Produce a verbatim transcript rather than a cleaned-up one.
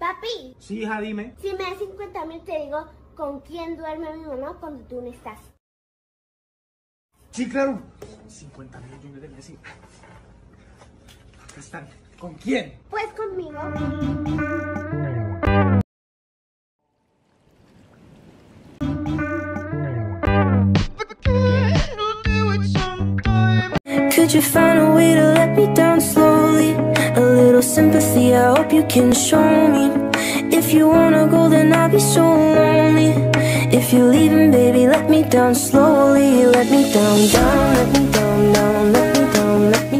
Papi. Sí, hija, dime. Si me das cincuenta mil, te digo con quién duerme mi mamá cuando tú no estás. Sí, claro. cincuenta millones de Messi. Acá están. ¿Con quién? Pues conmigo. Could you find a way to let me down slowly? A little sympathy, I hope you can show me. If you wanna go, then I'll be so lonely. If you're leaving, baby, let me down slowly. Let me down, down, let me down, down, let me down, let me